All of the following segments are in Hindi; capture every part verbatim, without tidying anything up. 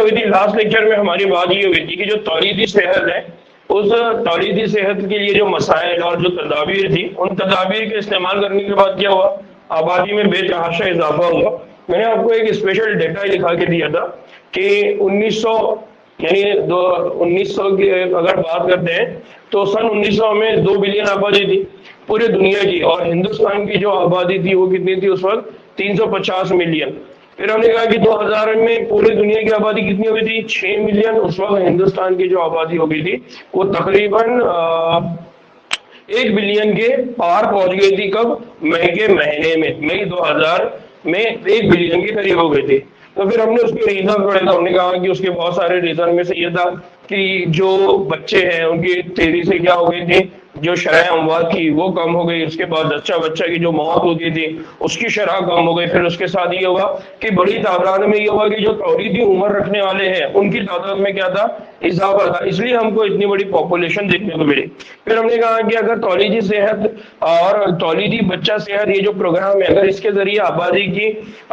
हुई थी लास्ट लेक्चर में, हमारी बात ये हुई थी कि जो तौलीदी सेहत है, उस तौलीदी सेहत के लिए जो मसाइल और जो तदाबीर थी, उन तदाबीर के इस्तेमाल करने के बाद क्या हुआ, आबादी में बेतहाशा इजाफा हुआ। मैंने आपको एक स्पेशल डेटा लिखा के दिया था कि उन्नीस सौ यानी दो उन्नीस सौ की अगर बात करते हैं तो सन उन्नीस सौ में दो बिलियन आबादी थी पूरे दुनिया की, और हिंदुस्तान की जो आबादी थी वो कितनी थी उस वक्त, तीन सौ पचास मिलियन। फिर हमने कहा कि दो हज़ार में पूरी दुनिया की आबादी कितनी हो गई थी, छह मिलियन। उस वक्त हिंदुस्तान की जो आबादी हो गई थी वो तकरीबन एक बिलियन के पार पहुंच गई थी। कब? मई के महीने में, मई दो हज़ार में एक बिलियन के करीब हो गई थी। तो फिर हमने उसके रीजन पढ़े, तो हमने कहा कि उसके बहुत सारे रीजन में से ये था कि जो बच्चे हैं उनकी तेजी से क्या हो गई थी, जो शरह अमवात की वो कम हो गई। उसके बाद बच्चा बच्चा की जो मौत होती थी उसकी शरह कम हो गई। फिर उसके साथ ये हुआ कि बड़ी तादाद में ये हुआ कि जो तौलीदी उम्र रखने वाले हैं उनकी तादाद में क्या था, इजाफा था, इसलिए हमको इतनी बड़ी पॉपुलेशन देखने को मिली। फिर हमने कहा कि अगर तौलीदी सेहत और तौलीदी बच्चा सेहत ये जो प्रोग्राम है, अगर इसके जरिए आबादी की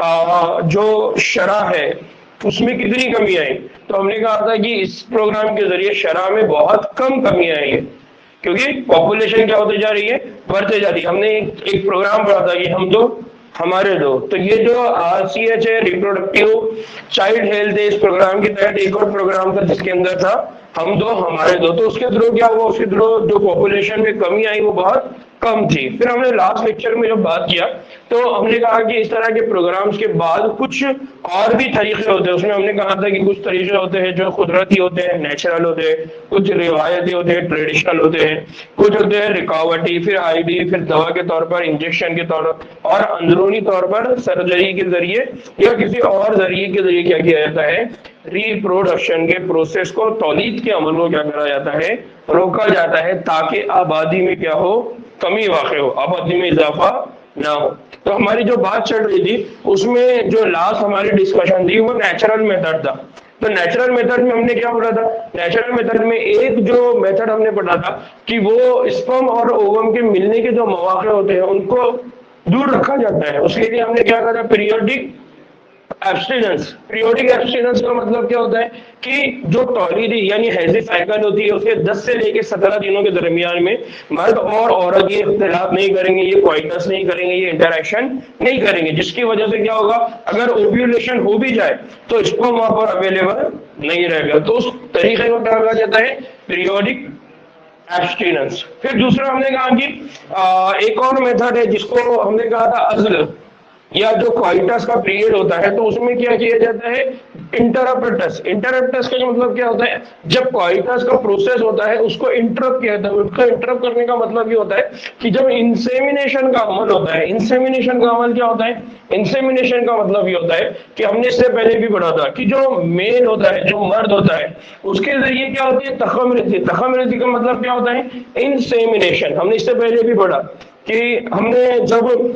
आ, जो शरह है उसमें कितनी कमी आई, तो हमने कहा था कि इस प्रोग्राम के जरिए शरह में बहुत कम कमी आई है, क्योंकि पॉपुलेशन क्या होती जा रही है, बढ़ते जा रही है। हमने एक, एक प्रोग्राम पढ़ा था कि हम दो हमारे दो, तो ये जो आर सी एच है, रिप्रोडक्टिव चाइल्ड हेल्थ है, इस प्रोग्राम के तहत एक और प्रोग्राम था जिसके अंदर था हम दो हमारे दो। तो उसके थ्रू क्या हुआ, उसके थ्रू जो पॉपुलेशन में कमी आई वो बहुत कम थी। फिर हमने लास्ट लेक्चर में जब बात किया तो हमने कहा कि इस तरह के प्रोग्राम्स के बाद कुछ और भी तरीके होते हैं। उसमें हमने कहा था कि कुछ तरीके होते हैं जो कुदरती होते हैं, नेचुरल होते हैं, कुछ रिवायती होते हैं, ट्रेडिशनल होते हैं, कुछ होते हैं रिकावटी, फिर आईडी, फिर दवा के तौर पर, इंजेक्शन के तौर पर, और अंदरूनी तौर पर सर्जरी के जरिए या किसी और जरिए के जरिए क्या किया जाता है, रिप्रोडक्शन के प्रोसेस को, तौलीद के अमल को क्या करा जाता है, रोका जाता है, ताकि आबादी में क्या हो, कमी वाक़ हो, आबादी में इजाफा ना हो। तो हमारी जो बात चल रही थी उसमें जो लास्ट हमारी डिस्कशन थी वो नेचुरल मेथड था। तो नेचुरल मेथड में हमने क्या पढ़ा था, नेचुरल मेथड में एक जो मेथड हमने पढ़ा था कि वो स्पर्म और ओवम के मिलने के जो मौके होते हैं उनको दूर रखा जाता है। उसके लिए हमने क्या करा, पीरियोडिक एब्स्टिनेंस। पीरियोडिक एब्स्टिनेंस का मतलब क्या होता है कि जो तौलीदी यानी हैजी साइकिल होती है उसके दस से लेकर सत्रह दिनों के दरमियान में मर्द और औरत ये इख्तिलाफ नहीं करेंगे, ये क्वाइटस नहीं करेंगे, ये इंटरेक्शन नहीं करेंगे, जिसकी वजह से क्या होगा, अगर ओव्यूलेशन हो भी जाए तो स्पर्म वहां पर अवेलेबल नहीं रहेगा। तो उस तरीके को क्या कहा जाता है, पीरियोडिक एब्स्टिनेंस। फिर दूसरा हमने कहा कि आ, एक और मेथड है जिसको हमने कहा था अज़्ल, या जो क्वाइटस का पीरियड होता है तो उसमें क्या किया जाता है, इंटरप्टस। इंटरप्टस का जो मतलब क्या होता है, जब क्वाइटस का प्रोसेस होता है उसको इंटरप्ट किया जाता है। उसका इंटरप्ट करने का मतलब ये होता है कि जब इंसेमिनेशन का अमल होता है, इंसेमिनेशन का अमल क्या होता है, इंसेमिनेशन का मतलब ये होता है कि हमने इससे पहले भी पढ़ा था कि जो मेल होता है, जो मर्द होता है, उसके जरिए क्या होती है, तखमरती। तखमरती का मतलब क्या होता है, इंसेमिनेशन। हमने इससे पहले भी पढ़ा कि हमने जब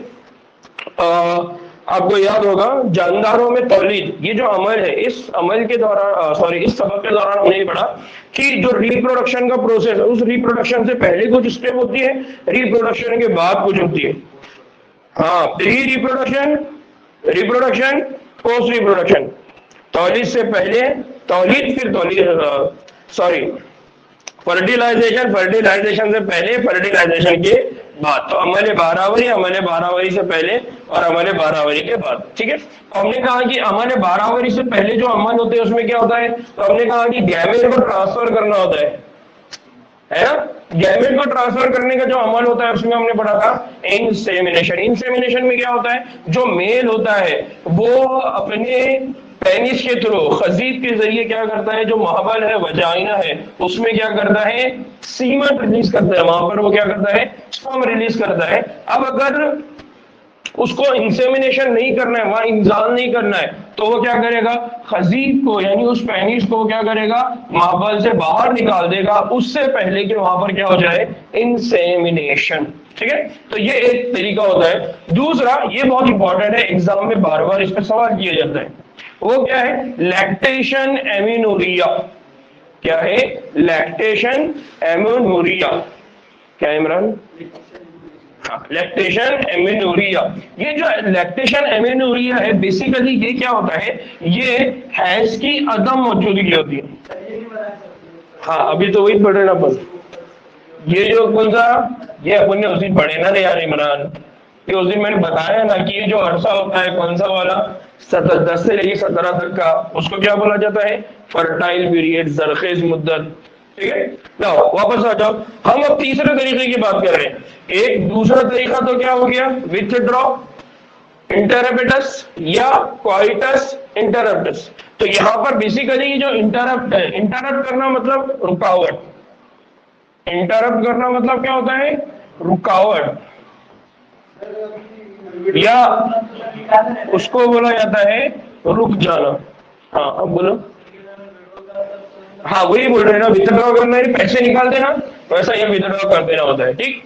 आ, आपको याद होगा जानदारों में तौलीद, ये जो अमल है, इस अमल के दौरान, सॉरी इस सबक के दौरान हमने ये पढ़ा कि जो रिप्रोडक्शन का प्रोसेस है, उस रिप्रोडक्शन से पहले कुछ स्टेप होती है, रिप्रोडक्शन के बाद कुछ होती है। हाँ, pre reproduction, reproduction, post reproduction. तौलीद से पहले तौलीद, फिर तौलीद सॉरी फर्टिलाइजेशन, फर्टिलाइजेशन से पहले, फर्टिलाइजेशन के बाद। तो अमल बारावरी, अमल बारावरी से पहले और अमल बारावरी के बाद। ठीक है, तो हमने कहा कि अमल बारावरी से पहले जो अमल होते हैं उसमें क्या होता है, तो हमने कहा कि गैमेट को ट्रांसफर करना होता है, है ना। गैमेट को ट्रांसफर करने का जो अमल होता है उसमें हमने पढ़ा था इंसेमिनेशन। इंसेमिनेशन में क्या होता है, जो मेल होता है वो अपने पेनिस के थ्रू, खजीब के जरिए क्या करता है, जो महबल है, वजाइना है, उसमें क्या करता है, सीमन रिलीज करता है, वहां पर वो क्या करता है, स्पर्म रिलीज करता है। अब अगर उसको इंसेमिनेशन नहीं करना है, वहां इंजाल नहीं करना है, तो वो क्या करेगा, खजीब को यानी उस पेनिस को क्या करेगा, महबल से बाहर निकाल देगा, उससे पहले कि वहां पर क्या हो जाए, इंसेमिनेशन। ठीक है, तो ये एक तरीका होता है। दूसरा, ये बहुत इंपॉर्टेंट है, एग्जाम में बार बार इस पर सवाल किया जाता है, वो क्या है, लैक्टेशन एमिनोरिया। क्या है, लैक्टेशन एमिनोरिया। क्या है इमरान? Lactation amenorrhoea. ये जो लैक्टेशन एमेनोरिया है बेसिकली ये क्या होता है, ये हैज की अदम मौजूदगी होती है। हाँ अभी तो वही पढ़े ना अपन, ये जो कौन सा, ये अपन ने उस दिन पढ़े ना यार इमरान, ये उस दिन मैंने बताया ना कि ये जो अरसा होता है कौन सा वाला, सतर दस से लेकर सत्रह तक का, उसको क्या बोला जाता है, फर्टाइल पीरियड, जरखेज मुद्दत। ठीक है ना, वापस आ जाओ, हम अब तीसरे तरीके की बात कर रहे हैं। एक दूसरा तरीका तो क्या हो गया, विथड्रॉ इंटरप्टस या क्वाइटस इंटरप्टस। तो यहां पर बेसिकली जो इंटरप्ट है, इंटरप्ट करना मतलब रुकावट, इंटरप्ट करना मतलब क्या होता है, रुकावट, या उसको बोला जाता है रुक जाना। हाँ अब बोलो, हाँ वही बोल रहे हैं ना, विथड्रॉ करना है, पैसे निकाल देना, वैसा ये विथड्रॉ कर देना होता है। ठीक,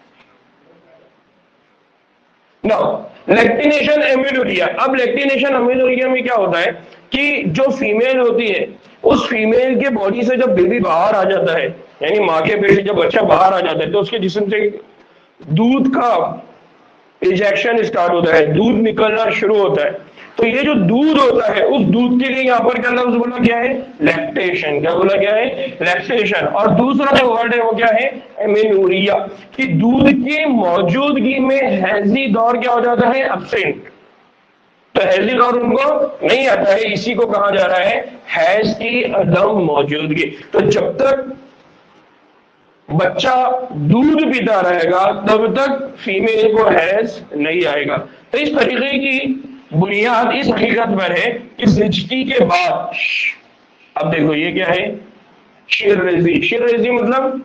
लैक्टिनेशन एमेनोरिया। अब लैक्टिनेशन एमेनोरिया में क्या होता है कि जो फीमेल होती है, उस फीमेल के बॉडी से जब बेबी बाहर आ जाता है, यानी माँ के पेट से जब बच्चा बाहर आ जाता है, तो उसके जिस्म से दूध का इजेक्शन स्टार्ट होता है, दूध निकलना शुरू होता है। तो ये जो दूध होता है, उस दूध के लिए यहाँ पर क्या लफ्ज बोला गया है, लैक्टेशन। क्या बोला गया है, लैक्टेशन। और दूसरा जो वर्ड है वो क्या है, एमेनोरिया, कि दूध की मौजूदगी में हैजी दौर क्या हो जाता है, एब्सेंट। तो हैजी दौर उनको नहीं आता है, इसी को कहा जा रहा है हैज की अदम मौजूदगी। तो जब तक बच्चा दूध पीता रहेगा तब तक फीमेल को हैज नहीं आएगा। तो इस तरीके की बुनियाद इस हकीकत पर है कि जिंदगी के बाद, अब देखो ये क्या है, शिररेजी। शिररेजी मतलब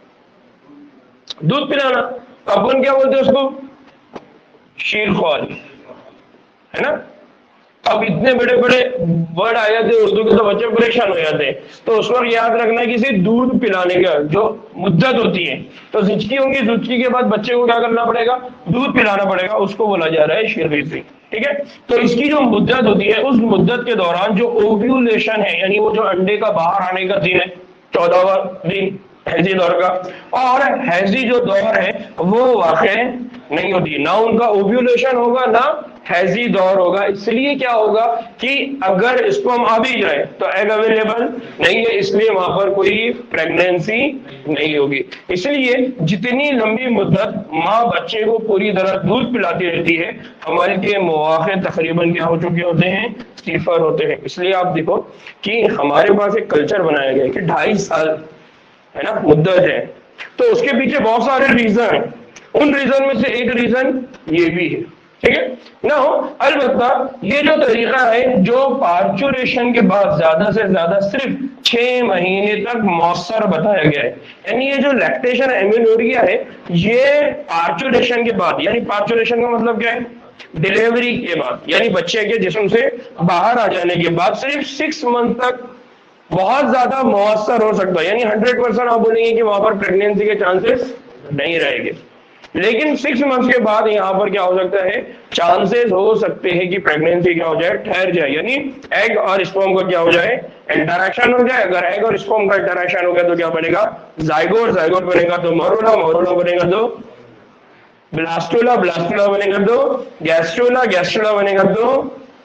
दूध पिलाना, अपन क्या बोलते हैं उसको, शीरख्वार, है ना। अब इतने बड़े बड़े वर्ड आ जाते हैं उर्दू के, तो बच्चे परेशान हो जाते हैं। तो उस पर याद रखना है किसी दूध पिलाने का जो मुद्दत होती है, तो जिंदगी होंगी, जिंदगी के बाद बच्चे को क्या करना पड़ेगा, दूध पिलाना पड़ेगा, उसको बोला जा रहा है शिररेजी। ठीक है, तो इसकी जो मुद्दत होती है, उस मुद्दत के दौरान जो ओव्यूलेशन है, यानी वो जो अंडे का बाहर आने का दिन है, चौदहवां दिन हैजी दौर का, और हैजी जो दौर है वो वाक़ई नहीं होती, ना उनका ओव्यूलेशन होगा ना हैजी दौर होगा। इसलिए क्या होगा कि अगर इसको हम आ भी जाए तो एग अवेलेबल नहीं है, इसलिए वहां पर कोई प्रेगनेंसी नहीं होगी। इसलिए जितनी लंबी मुद्दत माँ बच्चे को पूरी तरह दूध पिलाती रहती है, हमारे के मौके तकरीबन क्या हो चुके होते हैं, सिफर होते हैं। इसलिए आप देखो कि हमारे पास एक कल्चर बनाया गया है कि ढाई साल है ना मुद्दत है, तो उसके पीछे बहुत सारे रीजन है। उन रीजन में से एक रीजन ये भी है। ठीक है ना, अलबत्ता ये जो तरीका है जो पार्चुरेशन के बाद ज्यादा से ज्यादा सिर्फ छह महीने तक मौसर बताया गया है, यानी ये जो लैक्टेशन एमेनोरिया है ये पार्चुरेशन के बाद, यानी पार्चुरेशन का मतलब क्या है, डिलीवरी के बाद, यानी बच्चे के जिस्म से बाहर आ जाने के बाद सिर्फ सिक्स मंथ तक बहुत ज्यादा मौसर हो सकता है। यानी हंड्रेड परसेंट आप बोलेंगे कि वहां पर प्रेगनेंसी के चांसेस नहीं रहेंगे, लेकिन सिक्स मंथ के बाद यहाँ पर क्या हो सकता है, चांसेस हो सकते हैं कि प्रेगनेंसी क्या हो जाए, ठहर जाए, यानी एग और स्पर्म का क्या हो जाए, इंटरेक्शन हो जाए। अगर एग और स्पर्म का इंटरेक्शन हो गया तो क्या बनेगा, जाइगोट, जाइगोट बनेगा तो मरोला, मरोला बनेगा तो ब्लास्टोला, ब्लास्टोला बनेगा तो गैस्ट्रोला, गैस्ट्रोला बनेगा तो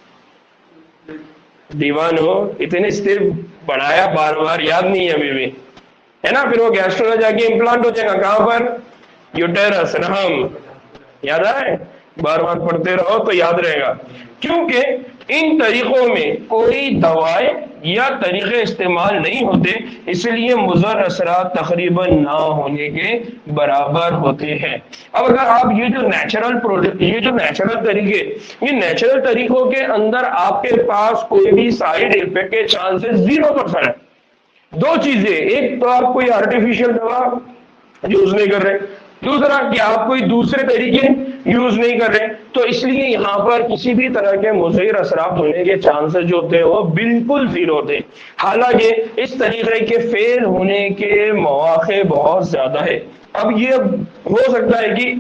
दीवानो। इतने स्टेप बढ़ाया, बार बार याद नहीं है अभी भी, है ना। फिर वो गैस्ट्रोला जाके इम्प्लांट हो जाएगा कहां पर, यूटेरस, रहम। याद आए, बार बार पढ़ते रहो तो याद रहेगा। क्योंकि इन तरीकों में कोई दवाएं या तरीके इस्तेमाल नहीं होते, इसलिए मुज़र असरात तकरीबन ना होने के बराबर होते हैं। अब अगर आप ये जो नेचुरल प्रोडक्ट, ये जो नेचुरल तरीके, ये नेचुरल तरीकों के अंदर आपके पास कोई भी साइड इफेक्ट के चांसेस जीरो परसेंट है। दो चीजें, एक तो आप कोई आर्टिफिशियल दवा यूज नहीं कर रहे, दूसरा कि आप कोई दूसरे तरीके यूज नहीं कर रहे, तो इसलिए यहाँ पर किसी भी तरह के मुज़र असरात होने के चांसेस जो होते हैं वो बिल्कुल जीरो होते हैं। हालांकि इस तरीके के फेल होने के मौके बहुत ज्यादा है। अब ये हो सकता है कि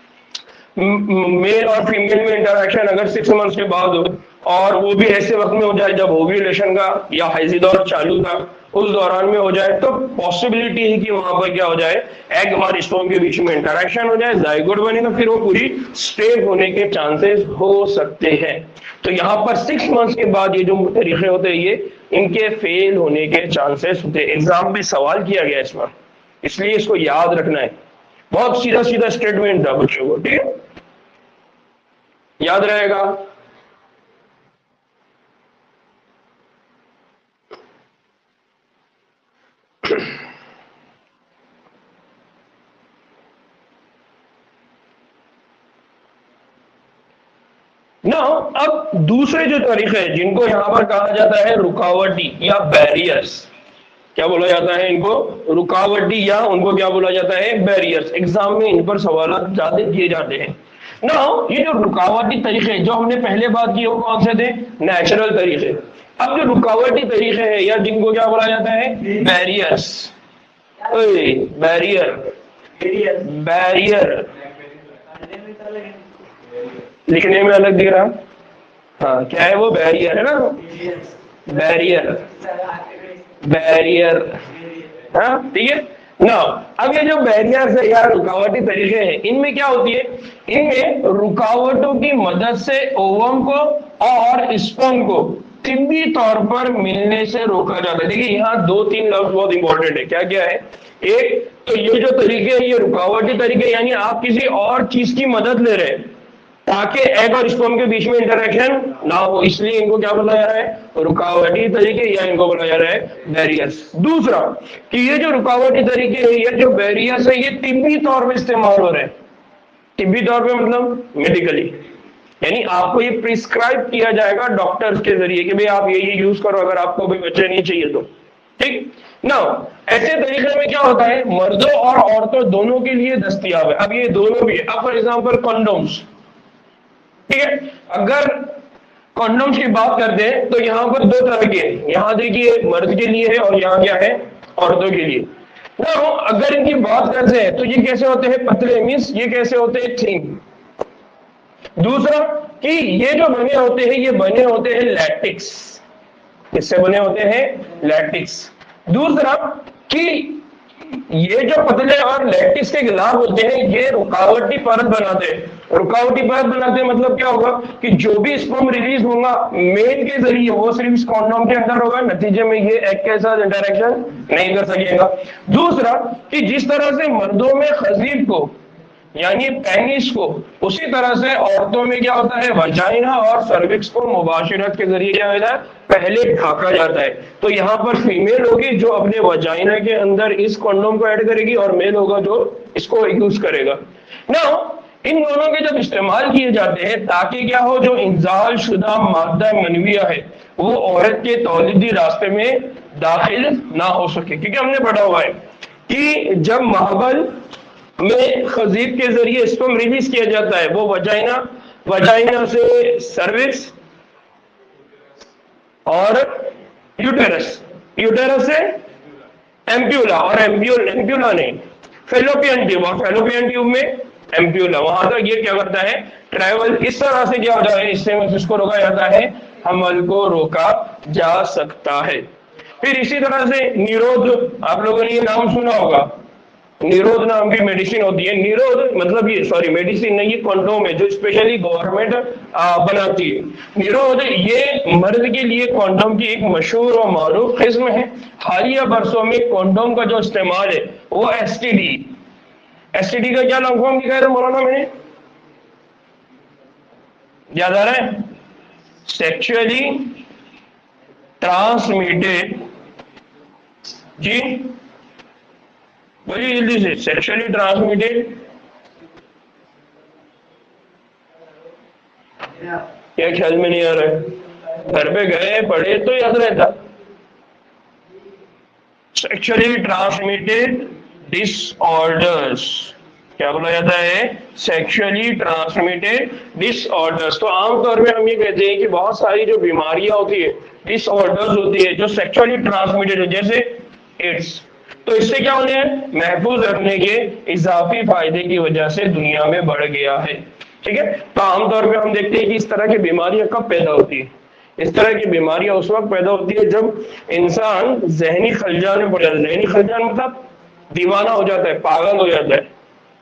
मेल और फीमेल में इंटरेक्शन अगर सिक्स मंथ्स के बाद हो, और वो भी ऐसे वक्त में हो जाए जब ओव्यूलेशन का या हैजी दौर चालू था, उस दौरान में हो जाए तो पॉसिबिलिटी है कि वहां पर क्या हो जाए, एग और स्पर्म के बीच में इंटरेक्शन हो जाए, जाइगोट बने, तो फिर वो पूरी स्टेट होने के चांसेस हो सकते हैं। तो यहाँ पर सिक्स मंथ्स के बाद ये जो तरीके होते हैं ये इनके फेल होने के चांसेस होते हैं। एग्जाम में सवाल किया गया इसमें, इसलिए इसको याद रखना है। बहुत सीधा सीधा स्टेटमेंट था बच्चों को, ठीक है, याद रहेगा। ना अब दूसरे जो तरीके हैं जिनको यहां पर कहा जाता है रुकावटी या बैरियर्स, क्या बोला जाता है इनको, रुकावटी, या उनको क्या बोला जाता है, बैरियर्स। एग्जाम में इन पर सवाल ज्यादा किए जाते हैं ना। ये जो रुकावटी तरीके जो हमने पहले बात की वो कौन से थे, नेचुरल तरीके। अब जो रुकावटी तरीके हैं या जिनको क्या बोला जाता है, बैरियर्स, बैरियर बैरियर लिखने में अलग दिख रहा, हाँ क्या है वो, बैरियर है ना, बैरियर बैरियर, हाँ ठीक है ना। अब ये जो बैरियर है या रुकावटी तरीके हैं, इनमें क्या होती है, इनमें रुकावटों की मदद से ओवम को और स्पर्म को तिब्बी तौर पर मिलने से रोका जाता है। देखिए यहाँ दो तीन लफ्ज बहुत इंपॉर्टेंट है, क्या क्या है, एक तो ये जो तरीके है ये रुकावटी तरीके, यानी आप किसी और चीज की मदद ले रहे हैं ताकि एग और स्पर्म के बीच में इंटरेक्शन ना हो, इसलिए इनको क्या बोला जा रहा है, रुकावटी तरीके, या इनको बोला जा रहा है बैरियर्स। दूसरा कि ये जो रुकावटी तरीके है, ये जो बैरियर्स है, ये तिब्बी तौर पे इस्तेमाल हो रहे हैं। तिब्बी तौर पे मतलब मेडिकली, यानी आपको ये प्रिस्क्राइब किया जाएगा डॉक्टर्स के जरिए कि भाई आप ये ये यूज करो अगर आपको भी बच्चे नहीं चाहिए तो, ठीक ना। ऐसे तरीके में क्या होता है, मर्दों और औरतों दोनों के लिए दस्तयाब है। अब ये दोनों भी, अब फॉर एग्जाम्पल कॉन्डोम्स, ठीक है, अगर कॉन्डोम्स की बात करते हैं तो यहाँ पर दो तरह के हैं, यहाँ देखिए मर्द के लिए है और यहाँ क्या है, औरतों के लिए ना। अगर इनकी बात करते हैं तो ये कैसे होते हैं, पतले, मींस ये कैसे होते हैं, थिन। दूसरा कि ये जो बने होते हैं ये बने होते हैं लैटिक्स, किससे बने होते हैं, लैटिक्स। दूसरा कि ये जो पतले और लैटिक्स के गिलाफ होते हैं ये रुकावटी परत बनाते हैं। रुकावटी परत बनाते हैं मतलब क्या होगा कि जो भी स्पर्म रिलीज होगा मेल के जरिए वो सिर्फ इस कॉन्डोम के अंदर होगा, नतीजे में ये एग के साथ इंटरेक्शन नहीं कर सकेगा। दूसरा कि जिस तरह से मर्दों में खजीब को यानी पेनिस को, उसी तरह से औरतों में क्या होता है, वजाइना और सर्विक्स को मुबाशरत के जरिए क्या होता है, पहले ढाका जाता है। तो यहाँ पर फीमेल होगी जो अपने वजाइना के अंदर इस कंडोम को ऐड करेगी और मेल होगा जो इसको यूज करेगा ना। इन दोनों के जब इस्तेमाल किए जाते हैं ताकि क्या हो, जो इंजाल शुदा मादा मनविया है वो औरत के तौलीदी रास्ते में दाखिल ना हो सके, क्योंकि हमने पढ़ा हुआ है कि जब महबल में खजीब के जरिए स्पर्म रिलीज किया जाता है वो वजाइना वजाइना से सर्विक्स और यूटेरस, यूटेरस से एम्प्यूला, और एम्प्यूल एम्प्यूला नहीं फेलोपियन ट्यूब, और फेलोपियन ट्यूब में एम्प्यूला, वहां तक ये क्या करता है, ट्रैवल। इस तरह से क्या होता है, इससे इसको रोका जाता है, हमल को रोका जा सकता है। फिर इसी तरह से निरोध, आप लोगों ने ये नाम सुना होगा, निरोध नाम की मेडिसिन होती है। निरोध मतलब ये, सॉरी मेडिसिन नहीं, ये कंडोम है जो स्पेशली गवर्नमेंट बनाती है। निरोध ये मर्द के लिए कंडोम की एक मशहूर और मारूफ किस्म है। हालिया बरसों में कंडोम का जो इस्तेमाल है वो एसटीडी, एसटीडी का क्या लॉन्ग फॉर्म लिखा है मौलाना मैंने, याद आ रहा है, सेक्सुअली ट्रांसमिटेड, जी बोलिए जल्दी से, सेक्सुअली ट्रांसमिटेड, क्या ख्याल में नहीं आ रहा है, घर पे गए पढ़े तो याद रहता। सेक्सुअली ट्रांसमिटेड डिसऑर्डर्स, क्या बोला जाता है, सेक्सुअली ट्रांसमिटेड डिसऑर्डर्स। तो आमतौर पे हम ये कहते हैं कि बहुत सारी जो बीमारियां होती है, डिसऑर्डर्स होती है जो सेक्सुअली ट्रांसमिटेड है, जैसे एड्स, तो इससे क्या होने हैं, महफूज रखने के इजाफी फायदे की वजह से दुनिया में बढ़ गया है, ठीक है। तो आमतौर पे हम देखते हैं कि इस तरह की बीमारियां कब पैदा होती है, इस तरह की बीमारियां उस वक्त पैदा होती है जब इंसान जहनी खलजान में पड़ जाता है। जहनी खलजान मतलब दीवाना हो जाता है, पागल हो जाता है,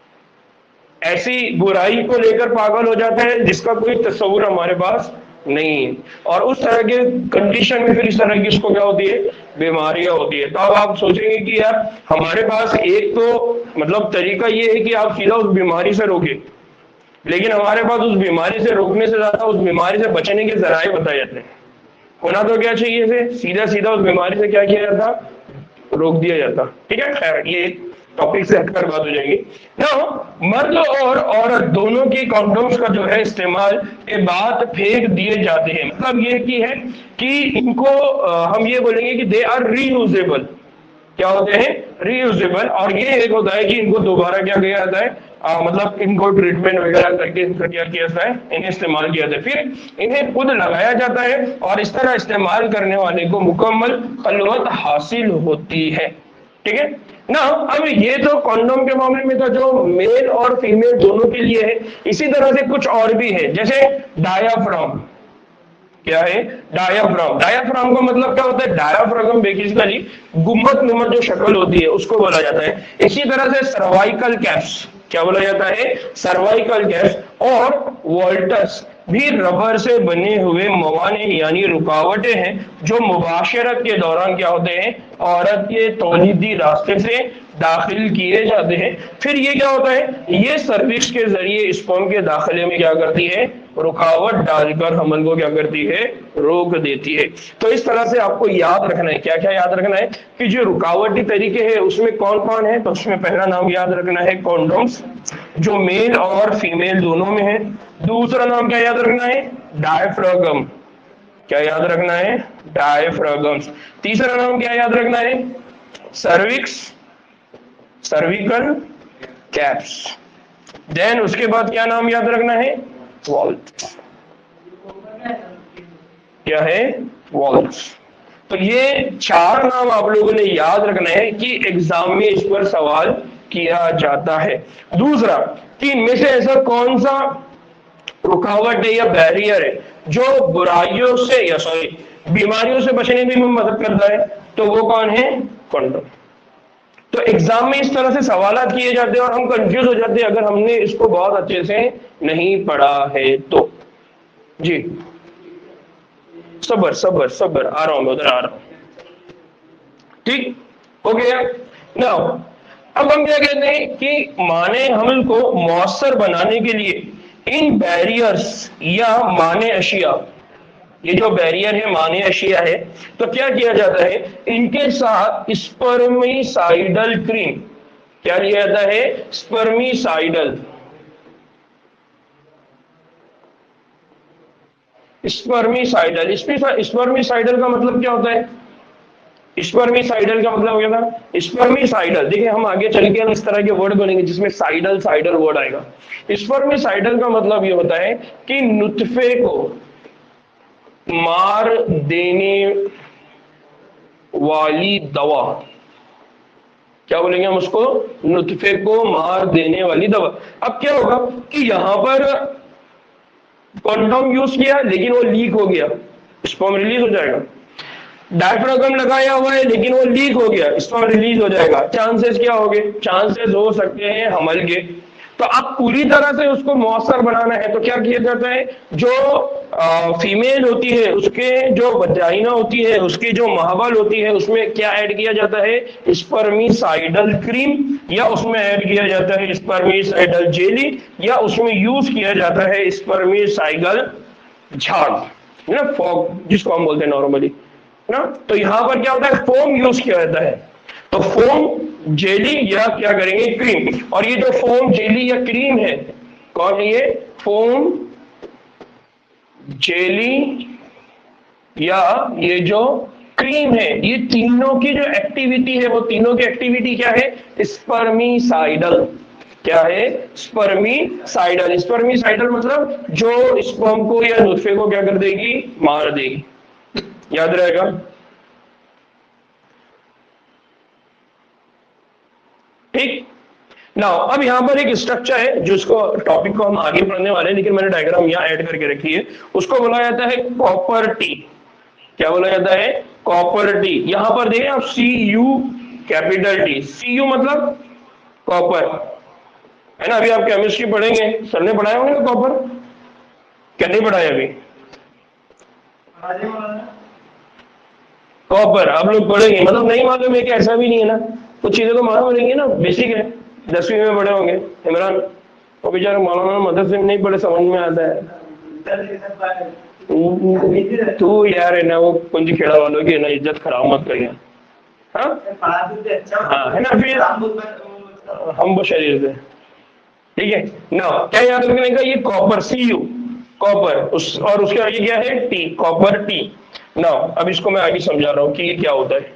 ऐसी बुराई को लेकर पागल हो जाता है जिसका कोई तस्वुर हमारे पास नहीं है। और उस तरह के कंडीशन में फिर इस तरह की इसको क्या होती है, बीमारियां होती है। तो अब आप सोचेंगे कि यार हमारे पास एक तो मतलब तरीका ये है कि आप सीधा उस बीमारी से रोके, लेकिन हमारे पास उस बीमारी से रोकने से ज्यादा उस बीमारी से बचने के जराए बताए जाते हैं। होना तो क्या चाहिए से सीधा सीधा उस बीमारी से क्या किया जाता, रोक दिया जाता। ठीक है, खैर ये टॉपिक से हटकर बात हो जाएगी ना। मर्द और औरत दोनों के कॉन्डोम्स का जो है इस्तेमाल के बाद फेंक दिए जाते हैं। मतलब ये की है कि इनको आ, हम ये बोलेंगे कि दे आर रीयूजेबल। क्या होते हैं, रीयूजेबल। और ये एक होता है कि इनको दोबारा क्या किया जाता है, आ, मतलब इनको ट्रीटमेंट वगैरह करके इनका क्या किया जाता है, इन्हें इस्तेमाल किया जाता है, फिर इन्हें खुद लगाया जाता है और इस तरह इस्तेमाल करने वाले को मुकम्मल खलवत हासिल होती है। ठीक है ना। अब ये तो कॉन्डोम के मामले में था जो मेल और फीमेल दोनों के लिए है। इसी तरह से कुछ और भी है, जैसे डायाफ्राम। क्या है, डायाफ्राम। डायाफ्राम का मतलब क्या होता है, डायाफ्राम बेसिकली गुम्बद नुमा जो शक्ल होती है उसको बोला जाता है। इसी तरह से सर्वाइकल कैप्स, क्या बोला जाता है, सर्वाइकल कैप्स। और वॉल्टस भी रबर से बने हुए मवाने यानी रुकावटें हैं जो मुबाशरत के दौरान क्या होते हैं, औरत के तौलीदी रास्ते से दाखिल किए जाते हैं। फिर ये क्या होता है, ये सर्विक्स के जरिए स्पर्म के दाखिले में क्या करती है, रुकावट डालकर हमल को क्या करती है, रोक देती है। तो इस तरह से आपको याद रखना है, क्या क्या याद रखना है कि जो रुकावटी तरीके हैं उसमें कौन कौन है। तो उसमें पहला नाम याद रखना है कॉन्डोम्स, जो मेल और फीमेल दोनों में है। दूसरा नाम क्या याद रखना है, डायफ्रागम। क्या याद रखना है, डायफ्रागम्स। तीसरा नाम क्या याद रखना है, सर्विक्स, सर्विकल कैप्स। देन उसके बाद क्या नाम याद रखना है, वॉल्ट। क्या है, वॉल्ट। तो ये चार नाम आप लोगों ने याद रखना है कि एग्जाम में इस पर सवाल किया जाता है। दूसरा कि इनमें से ऐसा कौन सा रुकावट है या बैरियर है जो बुराइयों से या सॉरी बीमारियों से बचने में मदद करता है, तो वो कौन है, कंडोम। तो एग्जाम में इस तरह से सवाल किए जाते हैं और हम कंफ्यूज हो जाते हैं अगर हमने इसको बहुत अच्छे से नहीं पढ़ा है तो। जी सबर सबर सबर आ रहा हूं मैं, उधर आ रहा हूं। ठीक हो गया ना। अब हम क्या कहते हैं कि माने हमल को मौसर बनाने के लिए इन बैरियर्स या माने अशिया, ये जो बैरियर है माने अशिया है, तो क्या किया जाता है, इनके साथ स्पर्मिसाइडल क्रीम, क्या लिया जाता है, स्पर्मिसाइडल, स्पर्मिसाइडल। स्पर्मिसाइडल का मतलब क्या होता है, स्पर्मिसाइडल का मतलब हो गया था स्पर्मिसाइडल। देखिए हम आगे चल के इस तरह के वर्ड बनेंगे जिसमें साइडल साइडल वर्ड आएगा। स्पर्मिसाइडल का मतलब ये होता है कि नुतफे को मार देने वाली दवा, क्या बोलेंगे हम उसको, नुतफे को मार देने वाली दवा। अब क्या होगा कि यहां पर कॉन्डोम यूज किया लेकिन वो लीक हो गया, स्पर्म रिलीज हो जाएगा। डायफ्रागम लगाया हुआ है लेकिन वो लीक हो गया, स्पर्म रिलीज हो जाएगा। चांसेस क्या हो गए, चांसेस हो सकते हैं हमल के। तो अब पूरी तरह से उसको मौसर बनाना है तो क्या किया जाता है, जो आ, फीमेल होती है उसके जो वजाइना होती है, उसकी जो महबल होती है, उसमें क्या ऐड किया जाता है, स्पर्मिसाइडल क्रीम, या उसमें ऐड किया जाता है स्पर्मिसाइडल जेली, या उसमें यूज किया जाता है स्पर्मिसाइडल झाग ना, फॉग जिसको हम बोलते हैं नॉर्मली ना। तो यहां पर क्या होता है, फोम यूज किया जाता है। तो फोम जेली या क्या करेंगे, क्रीम। और ये जो फोम जेली या क्रीम है, कौन है ये, फोम जेली या ये जो क्रीम है, ये तीनों की जो एक्टिविटी है, वो तीनों की एक्टिविटी क्या है, स्पर्मिसाइडल। क्या है, स्पर्मिसाइडल। स्पर्मिसाइडल मतलब जो स्पर्म को या नुतफे को क्या कर देगी, मार देगी। याद रहेगा। ठीक नाउ अब यहाँ पर एक स्ट्रक्चर है जिसको टॉपिक को हम आगे पढ़ने वाले हैं, लेकिन मैंने डायग्राम यहाँ ऐड करके रखी है। उसको बोला जाता है कॉपर टी। क्या बोला जाता है? Copper T. यहां पर देखिए आप, C U capital T. C U मतलब कॉपर, है ना। अभी आप केमिस्ट्री पढ़ेंगे, सर ने पढ़ाया होंगे कॉपर, क्या नहीं पढ़ाया अभी? कॉपर आप लोग पढ़ेंगे, मतलब नहीं मालूम है कि ऐसा भी नहीं है ना, कुछ चीजें तो मालूम रहेंगी ना, बेसिक है, दसवीं में पढ़े होंगे। इमरान वो बेचारा मौलाना मदरसे में नहीं पढ़े, समझ में आता है। तू यार है ना, वो कुंजी खेड़ा वालों की है ना, इज्जत खराब मत करिए। हाँ हाँ है ना, फिर हम वो शरीर से, ठीक है ना। क्या याद रखने का? ये कॉपर, सी यू कॉपर, उस और उसके आगे क्या है? T, copper T. ना अब इसको मैं आगे समझा रहा हूं कि ये क्या होता है।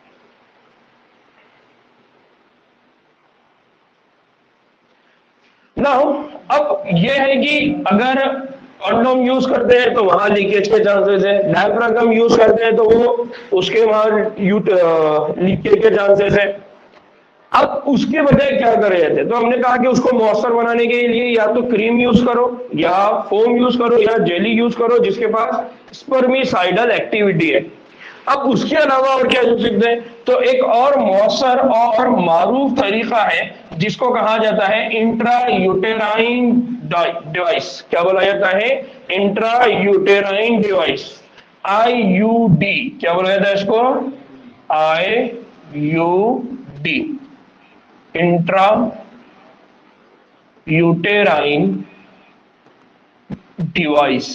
ना अब ये है कि अगर कॉन्डोम यूज करते हैं तो वहां लीकेज के चांसेस है, डायफ्रागम यूज करते हैं तो वो उसके वहां लीकेज के चांसेस है। अब उसके बजाय क्या करे जाते, तो हमने कहा कि उसको मॉइस्चर बनाने के लिए या तो क्रीम यूज करो, या फोम यूज करो, या जेली यूज करो जिसके पास स्पर्मिसाइडल एक्टिविटी है। अब उसके अलावा और क्या यूज सकते हैं? तो एक और मॉइस्चर और मारूफ तरीका है जिसको कहा जाता है इंट्रा यूटेराइन डिवाइस। क्या बोला जाता है? Intra uterine device, I U D. क्या बोला जाता है इसको? I U D, intra uterine device,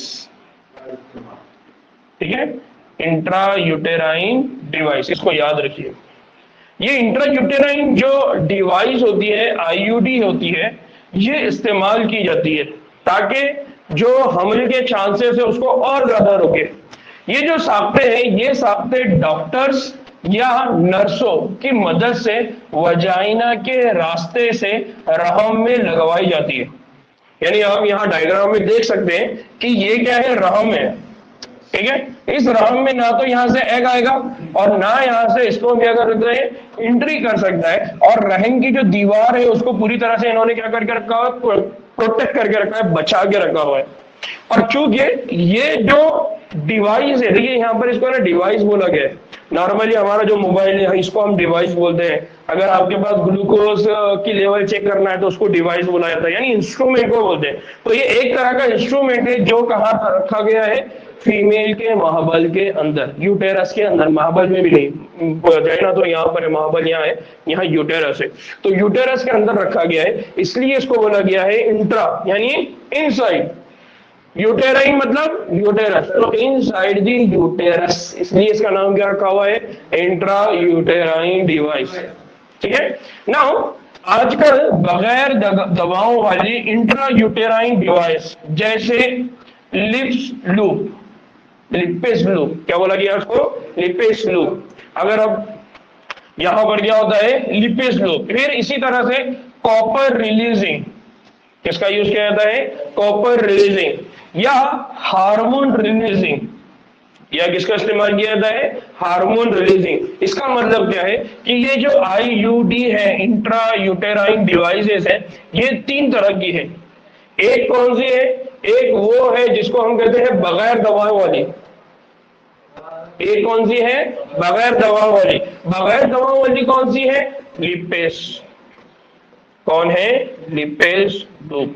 ठीक है, इंट्रा यूटेराइन डिवाइस, इसको याद रखिए। ये इंट्रा यूटेराइन जो डिवाइस होती है, आईयूडी होती है, ये इस्तेमाल की जाती है ताकि जो हमले के चांसेस है उसको और ज्यादा रोके। ये जो साख्ते हैं, ये साख्ते डॉक्टर्स या नर्सों की मदद से वजाइना के रास्ते से रहम में लगवाई जाती है। यानी आप यहाँ डायग्राम में देख सकते हैं कि ये क्या है? रहम है, ठीक है। इस रहम में ना तो यहाँ से एग आएगा और ना यहाँ से इसको क्या कर सकते हैं? एंट्री कर सकता है। और रहम की जो दीवार है उसको पूरी तरह से इन्होंने क्या करके रखा हुआ? प्रोटेक्ट करके रखा है, बचा के रखा हुआ है। और चूंकि ये जो डिवाइस है, देखिए यहाँ पर इसको ना डिवाइस बोला गया है। नॉर्मली हमारा जो मोबाइल है इसको हम डिवाइस बोलते हैं। अगर आपके पास ग्लूकोज की लेवल चेक करना है तो उसको डिवाइस बोला जाता है, यानी इंस्ट्रूमेंट को बोलते हैं। तो ये एक तरह का इंस्ट्रूमेंट है जो कहाँ रखा गया है? फीमेल के महाबल के अंदर, यूटेरस के अंदर, महाबल में भी नहीं, वजाइना तो यहाँ पर है, महाबल यहाँ है, यहाँ यूटेरस है। तो यूटेरस के अंदर रखा गया है, इसलिए इसको बोला गया है इंट्रा, यानी इनसाइड। यूटेराइन मतलब यूटेरस, तो इनसाइड दी यूटेरस, इसलिए इसका नाम क्या रखा हुआ है? इंट्रा यूटेराइन डिवाइस, ठीक है। नाउ आजकल बगैर दवाओं वाली इंट्रा यूटेराइन डिवाइस जैसे लिप्स लूप, लिपेस लूप, क्या बोला गया उसको? Lippes loop. अगर अब यहां पर क्या होता है? Lippes loop. फिर इसी तरह से कॉपर रिलीजिंग, किसका यूज किया जाता है? कॉपर रिलीजिंग, या हार्मोन रिलीजिंग, या किसका इस्तेमाल किया जाता है? Hormone releasing. इसका मतलब क्या है कि ये जो आईयूडी है, इंट्रा यूटेराइन डिवाइसेस है, ये तीन तरह की है। एक कौन सी है? एक वो है जिसको हम कहते हैं बगैर दवाओं वाली। एक कौन सी है? बगैर दवाओं वाली। बगैर दवाओं वाली कौन सी है? लिपेस। कौन है? Lippes loop.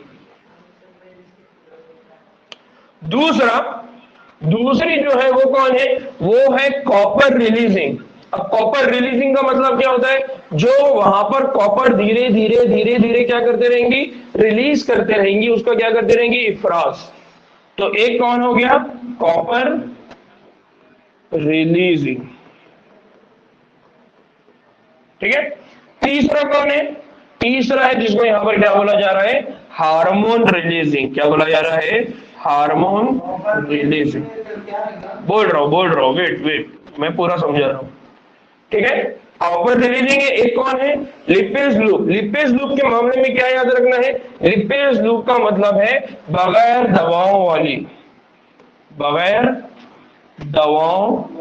दूसरा, दूसरी जो है वो कौन है? वो है कॉपर रिलीजिंग। अब कॉपर रिलीजिंग का मतलब क्या होता है? जो वहां पर कॉपर धीरे धीरे धीरे धीरे क्या करते रहेंगी? रिलीज करते रहेंगी, उसका क्या करते रहेंगी? इफ्राज। तो एक कौन हो गया? कॉपर रिलीजिंग, ठीक है। तीसरा कौन है? तीसरा है जिसको यहां पर क्या बोला जा रहा है? Hormone releasing. क्या बोला जा रहा है? Hormone releasing. बोल रहा हूं बोल रहा हूं वेट वेट मैं पूरा समझा रहा हूं, ठीक है। कॉपर रिलीजिंग है। एक कौन है? Lippes loop. लिपेस लूप के मामले में क्या याद रखना है? लिपेस लूप का मतलब है बगैर दवाओं वाली, बगैर दवाओं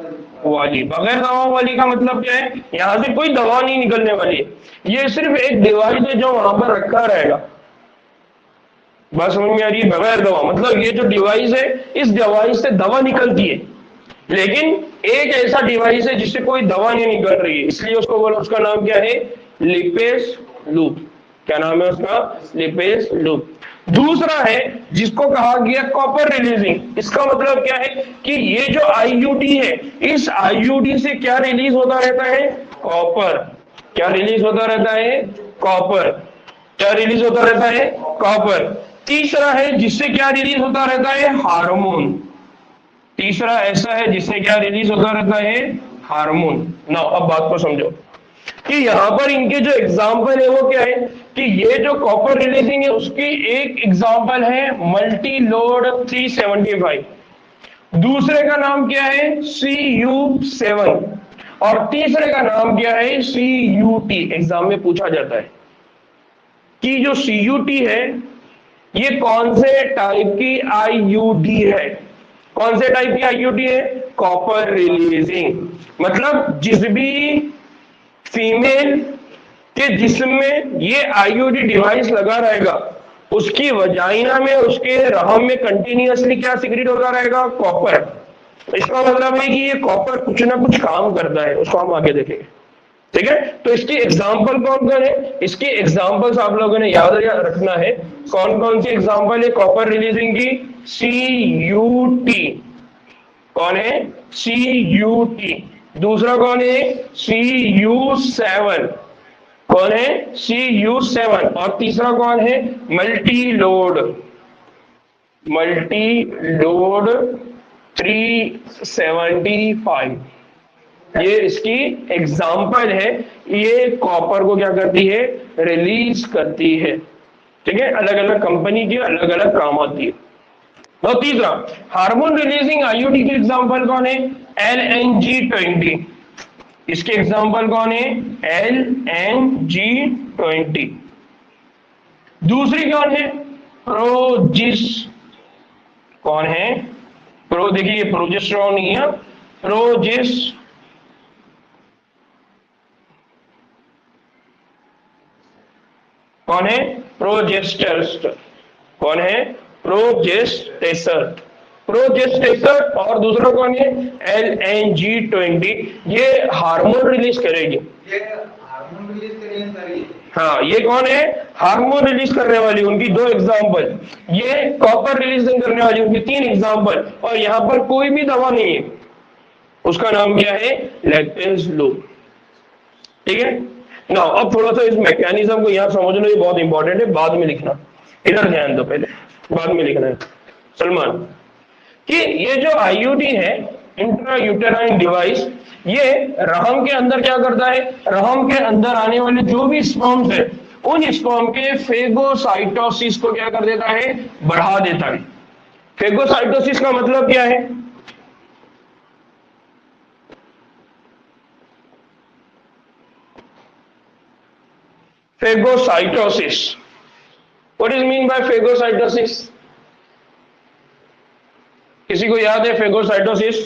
वाली। बगैर दवाओं वाली का मतलब क्या है, यहाँ से कोई दवा नहीं निकलने वाली है, ये सिर्फ एक डिवाइस है जो वहां पर रखा रहेगा। बात समझ में आ रही है? बगैर दवा मतलब ये जो डिवाइस है, इस डिवाइस से दवा निकलती है, लेकिन एक ऐसा डिवाइस है जिससे कोई दवा नहीं निकल रही है, इसलिए उसको बोलो, उसका नाम क्या है, लिपेज लूप। क्या नाम है उसका? Lippes loop. दूसरा है जिसको कहा गया कॉपर रिलीजिंग। इसका मतलब क्या है कि ये जो आईयूडी है, इस आईयूडी से क्या रिलीज होता रहता है? कॉपर। क्या रिलीज होता रहता है? कॉपर। क्या रिलीज होता रहता है? कॉपर। तीसरा है जिससे क्या रिलीज होता रहता है? हार्मोन। तीसरा ऐसा है जिससे क्या रिलीज होता रहता है? हार्मोन। ना अब बात को समझो कि यहां पर इनके जो एग्जाम्पल है वो क्या है कि ये जो कॉपर रिलीजिंग है उसकी एक एग्जाम्पल है multi load three seventy five, दूसरे का नाम क्या है? सी यू सेवन, और तीसरे का नाम क्या है? C U T. एग्जाम में पूछा जाता है कि जो सी यू टी है ये कौन से टाइप की आई यू डी है? कौन से टाइप की आई यू डी है? Copper releasing. मतलब जिस भी फीमेल के जिस्म में ये आई यू डी डिवाइस लगा रहेगा, उसकी वजाइना में, उसके रहम में कंटिन्यूअसली क्या सिक्रेट होता रहेगा? कॉपर। इसका मतलब है कि ये कॉपर कुछ ना कुछ काम करता है, उसको हम आगे देखेंगे। ठीक है, तो इसकी एग्जाम्पल कौन कौन है? इसकी एग्जाम्पल्स आप लोगों ने याद रखना है। कौन कौन सी एग्जाम्पल है कॉपर रिलीजिंग की? C U T. कौन है? C U T. दूसरा कौन है? C U seven. कौन है? C U seven. और तीसरा कौन है? Multi load. Multi load three seventy five. ये इसकी एग्जाम्पल है, ये कॉपर को क्या करती है? रिलीज करती है। ठीक है, अलग अलग कंपनी की अलग अलग काम आती है। तो तीसरा हार्मोन रिलीजिंग आईयूडी की एग्जाम्पल कौन है? L N G twenty. इसके एग्जाम्पल कौन है? L N G twenty. दूसरी कौन है? प्रोजिस। कौन है? प्रो, देखिए प्रोजेस्टेरॉन नहीं है, प्रोजिस। कौन है? प्रोजेस्टेस्टर। कौन है? प्रोजेस्टेसर। प्रोजेस्टेसर। और दूसरा कौन है? L N G twenty. ये हार्मोन रिलीज करेगी। ये हार्मोन रिलीज करेगी सारी। हाँ, ये कौन है? हार्मोन रिलीज करने वाली, उनकी दो एग्जाम्पल। ये कॉपर रिलीज करने वाली, उनकी तीन एग्जाम्पल। और यहां पर कोई भी दवा नहीं है, उसका नाम क्या है? Lactase loop. ठीक है ना। अब थोड़ा सा इस मैकेनिज्म को यहां समझ लो, ये बहुत इंपॉर्टेंट है, बाद में लिखना। इधर ध्यान दो, पहले बाद में लिखना है सलमान, कि ये जो आईयूडी है, इंट्रा यूटेराइन डिवाइस, ये रहम के अंदर क्या करता है? रहम के अंदर आने वाले जो भी स्पर्म्स है, उन स्पर्म के फेगोसाइटोसिस को क्या कर देता है? बढ़ा देता है। फेगोसाइटोसिस का मतलब क्या है? Phagocytosis. What is mean by phagocytosis? किसी को याद है phagocytosis?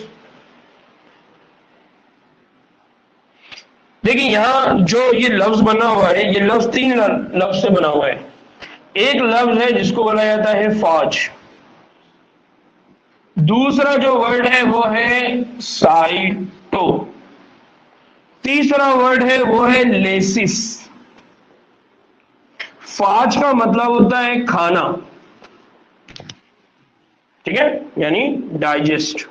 देखिए यहां जो ये लफ्ज बना हुआ है, ये लफ्ज तीन लफ्ज से बना हुआ है। एक लफ्ज है जिसको बोला जाता है फाज। दूसरा जो वर्ड है वो है साइटो। तीसरा वर्ड है वो है लेसिस। फाज का मतलब होता है खाना, ठीक है, यानी डाइजेस्ट,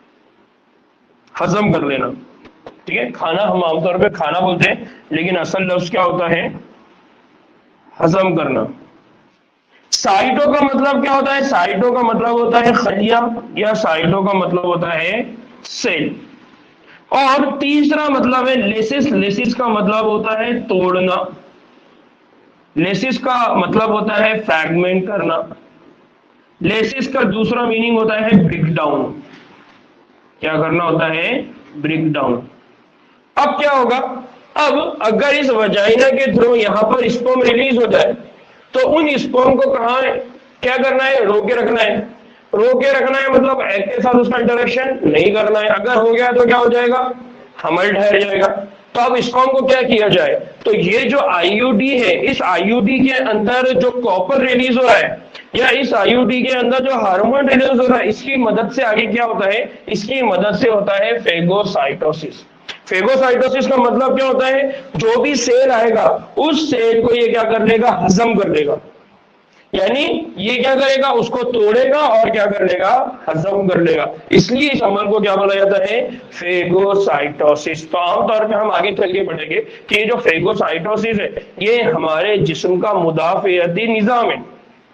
हजम कर लेना। ठीक है, खाना हम आमतौर पे खाना बोलते हैं, लेकिन असल लफ्ज क्या होता है? हजम करना। साइटो का मतलब क्या होता है? साइटो का मतलब होता है खलिया, या साइटो का मतलब होता है सेल। और तीसरा मतलब है लेसिस। लेसिस का मतलब होता है तोड़ना। लेसिस का मतलब होता है फ्रैगमेंट करना। लेसिस का दूसरा मीनिंग होता है ब्रेक डाउन। क्या करना होता है? Break down. अब क्या होगा? अब अगर इस वजाइना के थ्रू यहां पर स्पर्म रिलीज हो जाए, तो उन स्पर्म को कहां क्या करना है? रोके रखना है। रो के रखना है मतलब एग के साथ उसका इंटरेक्शन नहीं करना है। अगर हो गया तो क्या हो जाएगा, हमल ठहर जाएगा। तो अब स्पर्म को क्या किया जाए, तो ये जो आईयूडी है, इस आईयूडी के अंदर जो कॉपर रिलीज हो रहा है या इस आईयूडी के अंदर जो हार्मोन रिलीज हो रहा है, इसकी मदद से आगे क्या होता है, इसकी मदद से होता है फेगोसाइटोसिस। फेगोसाइटोसिस का मतलब क्या होता है, जो भी सेल आएगा उस सेल को ये क्या कर लेगा, हजम कर लेगा। यानी ये क्या करेगा, उसको तोड़ेगा और क्या कर लेगा, हजम कर लेगा। इसलिए इस अमल को क्या बोला जाता है, फेगोसाइटोसिस। तो आमतौर पे हम आगे चल के पढ़ेंगे कि ये जो फेगोसाइटोसिस है ये हमारे जिस्म का मुदाफियती निजाम है।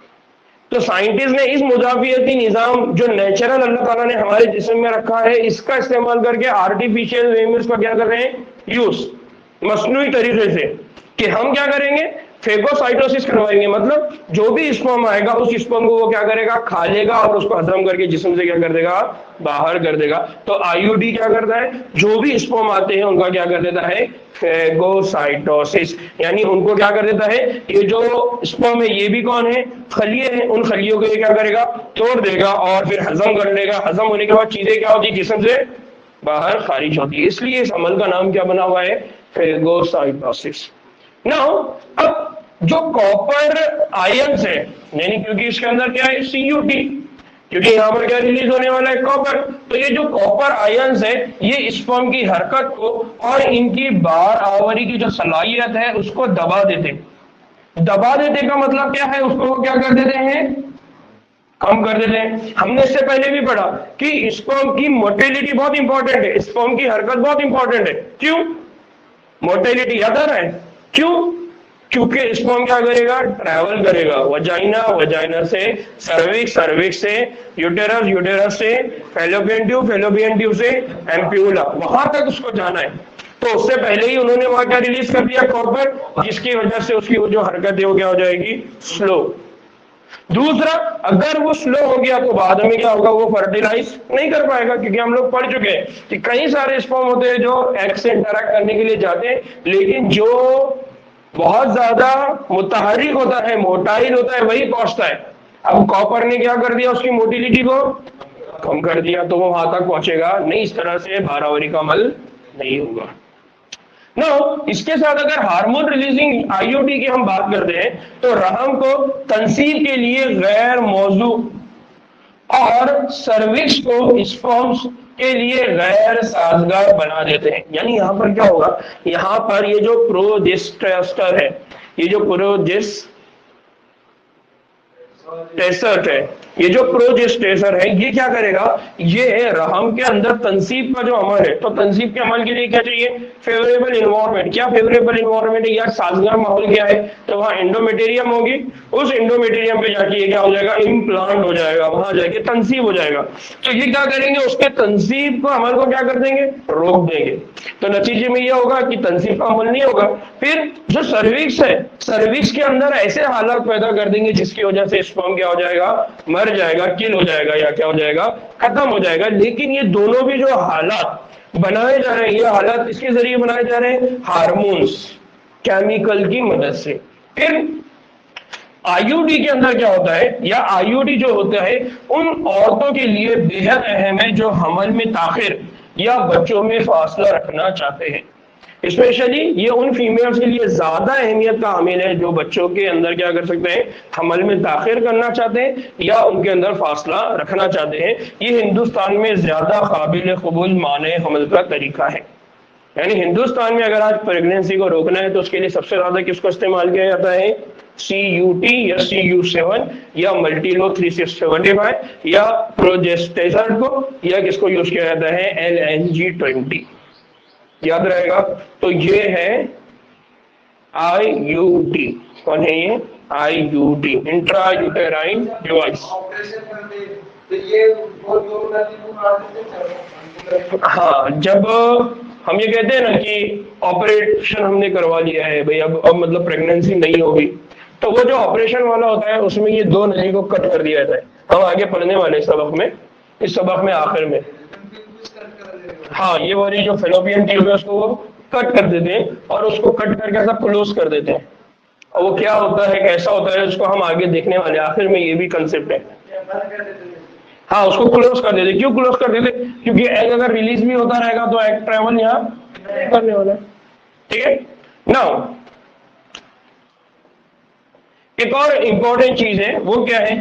तो साइंटिस्ट ने इस मुदाफियती निजाम जो नेचुरल अल्लाह ताला ने हमारे जिस्म में रखा है, इसका इस्तेमाल करके आर्टिफिशियल वे में इसका क्या कर रहे हैं, यूज, मसनूई तरीके से, कि हम क्या करेंगे, फेगोसाइटोसिस करवाएंगे। मतलब जो भी स्पर्म आएगा उस स्पर्म को वो क्या करेगा, खा लेगा और उसको हजम करके जिस्म से क्या कर देगा, बाहर कर देगा। तो आईयूडी क्या करता है, जो भी स्पर्म आते हैं उनका क्या कर देता है, फेगोसाइटोसिस, यानी उनको क्या कर देता है, ये जो स्पर्म है ये भी कौन है, खलिए हैं, उन खलियों को ये क्या करेगा, तोड़ देगा और फिर हजम कर लेगा। हजम होने के बाद चीजें क्या होती है, जिस्म से बाहर खारिज होती है। इसलिए इस अमल का नाम क्या बना हुआ है, फेगोसाइटोसिस। नाउ अब जो कॉपर आयंस है, यानी क्योंकि इसके अंदर क्या है, सीयूटी, क्योंकि यहाँ पर क्या रिलीज होने वाला है, कॉपर। तो ये जो कॉपर आयंस है ये स्पर्म की हरकत को और इनकी बाहर आवरी की जो सलाहियत है उसको दबा देते। दबा देते का मतलब क्या है, उसको क्या कर देते हैं, कम कर देते हैं। हमने इससे पहले भी पढ़ा कि स्पर्म की मोटिलिटी बहुत इंपॉर्टेंट है, स्पर्म की हरकत बहुत इंपॉर्टेंट है। क्यों मोटिलिटी, याद आ रहा है क्यों, क्योंकि स्पर्म क्या करेगा, ट्रैवल करेगा, वजाइना, वजाइना से सर्विक्स, सर्विक्स से यूटेरस, यूटेरस से फैलोपियन ट्यूब, फैलोपियन ट्यूब से एम्प्यूला, वहां तक उसको जाना है। तो उससे पहले ही उन्होंने वहां क्या रिलीज कर दिया, कॉपर, जिसकी वजह से उसकी वो जो हरकत है वो क्या हो जाएगी, स्लो। दूसरा, अगर वो स्लो हो गया तो बाद में क्या होगा, वो फर्टिलाइज नहीं कर पाएगा, क्योंकि हम लोग पढ़ चुके हैं कि कई सारे स्पर्म होते हैं जो एग से इंटरैक्ट करने के लिए जाते हैं, लेकिन जो बहुत ज्यादा मुतहरिक होता है, मोटाइल होता है, वही पहुंचता है। अब कॉपर ने क्या कर दिया, उसकी मोटिलिटी को कम कर दिया, तो वो वहां तक पहुंचेगा नहीं। इस तरह से बारहवरी का अमल नहीं होगा। नाउ इसके साथ अगर हार्मोन रिलीजिंग आईयूडी की हम बात करते हैं तो रहम को तंसीब के लिए गैर मौजू और सर्विक्स को स्पर्म्स के लिए गैर साजगार बना देते हैं। यानी यहां पर क्या होगा, यहां पर ये जो प्रोजेस्टेस्टर है, ये जो प्रोजेस्टेस्टर है, ये जो प्रोजेस्टेस्टर है, ये क्या करेगा, ये रहम के अंदर तंसीब का जो अमल है, तो तंसीब के अमल के लिए क्या चाहिए, फेवरेबल इन्वायरमेंट। क्या फेवरेबल इन्वायरमेंट है, या साजगार माहौल क्या है, तो वहां एंडोमेटेरियम होगी, उस एंडोमेटेरियम पे जाके ये क्या हो जाएगा, इम्प्लांट हो जाएगा, वहां जाके तंसीब हो जाएगा। तो ये क्या करेंगे, उसके तंसीब का अमल को क्या कर देंगे, रोक देंगे। तो नतीजे में यह होगा कि तंसीब का अमल नहीं होगा। फिर जो सर्विक्स है, सर्विक्स के अंदर ऐसे हालात पैदा कर देंगे जिसकी वजह से स्पर्म क्या हो जाएगा, मर जाएगा, किल हो जाएगा, या क्या हो जाएगा, खत्म हो जाएगा। लेकिन ये दोनों भी जो हालात बनाए जा रहे हैं, ये हालात इसके जरिए बनाए जा रहे हैं, हार्मोन्स, केमिकल की मदद से। फिर आईयूडी के अंदर क्या होता है, या आईयूडी जो होता है उन औरतों के लिए बेहद अहम है जो हमल में ताखिर या बच्चों में फासला रखना चाहते हैं। स्पेशली ये उन फीमेल्स के लिए ज्यादा अहमियत का हामिल है जो बच्चों के अंदर क्या कर सकते हैं, हमल में ताखिर करना चाहते हैं या उनके अंदर फासला रखना चाहते हैं। ये हिंदुस्तान में ज्यादा काबिल कबूल माने हमल का तरीका है। यानी हिंदुस्तान में अगर आज प्रेगनेंसी को रोकना है तो उसके लिए सबसे ज्यादा किसको इस्तेमाल किया जाता है, सी यू टी या सी यू सेवन या multiload three six seventy five या प्रोजेस्टेसर को, या किसको यूज किया जाता है, एल एन जी ट्वेंटी, याद रहेगा। तो ये है आई यू डी, कौन है ये, I U D, intra uterine device. हाँ, जब हम ये कहते हैं ना कि ऑपरेशन हमने करवा लिया है भाई, अब अब मतलब प्रेगनेंसी नहीं होगी, तो वो जो ऑपरेशन वाला होता है उसमें ये दो नली को कट कर दिया जाता है। हम आगे पढ़ने वाले सबक में, इस सबक में आखिर में, हाँ, ये वाली जो फेलोपियन ट्यूब है उसको वो कट कर देते हैं और उसको कट करके ऐसा क्लोज कर देते हैं। और वो क्या होता है, कैसा होता है, उसको हम आगे देखने वाले, आखिर में ये भी कंसेप्ट है। हाँ उसको क्लोज कर देते। क्यों क्लोज कर देते? क्योंकि एग अगर रिलीज भी होता रहेगा तो एग ट्रेवल यहाँ नहीं करने वाला है। ठीक है। नाउ एक और इंपॉर्टेंट चीज है, वो क्या है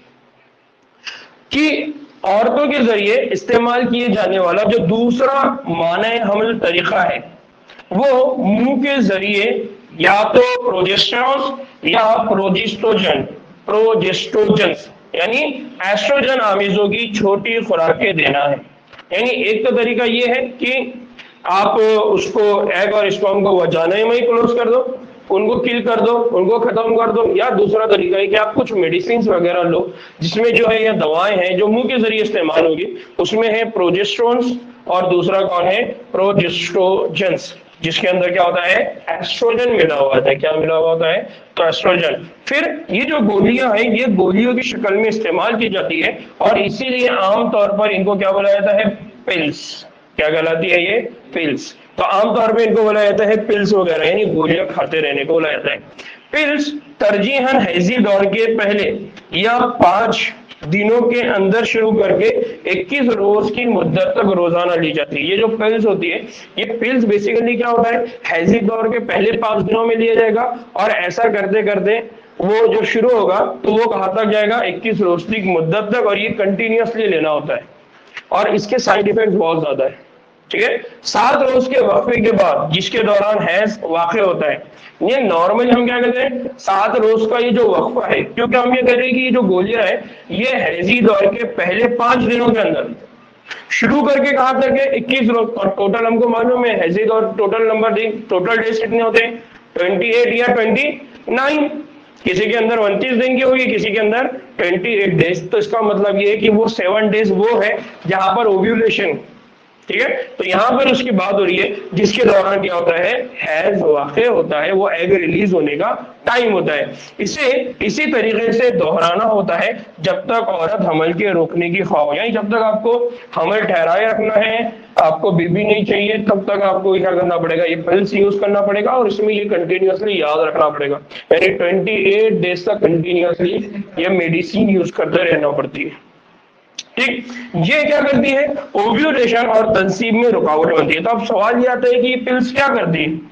कि औरतों के जरिए इस्तेमाल किए जाने वाला जो दूसरा माने हमल तरीका है वो मुंह के जरिए या तो प्रोजेस्टेरॉन या प्रोजेस्ट्रोजन प्रोजेस्ट्रोजन यानी एस्ट्रोजन आमेजों की छोटी खुराकें देना है। यानी एक तो तरीका ये है कि आप उसको एग और स्पर्म को वजाना में ही क्लोज कर दो, उनको किल कर दो, उनको खत्म कर दो। या दूसरा तरीका है कि आप कुछ मेडिसिन वगैरह लो जिसमें जो है या दवाएं हैं जो मुंह के जरिए इस्तेमाल होगी, उसमें है प्रोजेस्ट्रोन्स और दूसरा कौन है प्रोजेस्ट्रोजेंस, जिसके अंदर क्या होता है एस्ट्रोजन मिला हुआ होता है। क्या मिला हुआ होता है? तो एस्ट्रोजन। फिर ये जो गोलियां हैं ये गोलियों की शक्ल में इस्तेमाल की जाती है और इसीलिए आमतौर पर इनको क्या बोला जाता है? पिल्स। क्या कहलाती है ये? पिल्स। तो आमतौर पे इनको बोला जाता है पिल्स वगैरह, यानी गोलियां खाते रहने को बोला जाता है। पिल्स तरजीहन हैजी दौर के पहले या पांच दिनों के अंदर शुरू करके इक्कीस रोज की मुद्दत तक रोजाना ली जाती है। ये जो पिल्स होती है, ये पिल्स बेसिकली क्या होता है, हैजी दौर के पहले पांच दिनों में लिया जाएगा और ऐसा करते करते वो जो शुरू होगा तो वो कहां तक जाएगा? इक्कीस रोज की मुद्दत तक, और ये कंटिन्यूअसली लेना होता है और इसके साइड इफेक्ट बहुत ज्यादा है। ठीक है। सात रोज के वक्फे के बाद जिसके दौरान हैज वाक़ होता है, ये नॉर्मली हम क्या कहते हैं सात रोज का ये जो वक्फा है, क्योंकि हम ये कह रहे हैं कि ये जो गोलियां है ये हैजी दौर के पहले पांच दिनों के अंदर शुरू करके कहां तक है? इक्कीस रोज। और टोटल हमको मालूम है हैजी दौर टोटल नंबर टोटल डेज कितने होते हैं? अट्ठाईस या उनतीस। किसी के अंदर उनतीस दिन की होगी, किसी के अंदर अट्ठाईस डेज। तो इसका मतलब ये है कि वो सेवन डेज वो है जहां पर ओव्यूलेशन। ठीक है। तो यहां पर उसकी बात हो रही है जिसके दौरान क्या होता है? हैज वाक़े होता है, वो एग रिलीज होने का टाइम होता है। इसे इसी तरीके से दोहराना होता है जब तक औरत हमल के रोकने की ख्वाह हो, यानी जब तक आपको हमल ठहराए रखना है, आपको बेबी नहीं चाहिए, तब तक आपको क्या करना पड़ेगा? ये पिल्स यूज करना पड़ेगा और इसमें ये कंटिन्यूअसली याद रखना पड़ेगा, यानी अट्ठाईस डेज तक कंटिन्यूअसली ये मेडिसिन यूज करते रहना पड़ती है। ठीक। ये क्या करती है? ओव्यूलेशन और तंसीब में रुकावट बनती है। तो अब सवाल ये आता है कि ये पिल्स क्या करती है,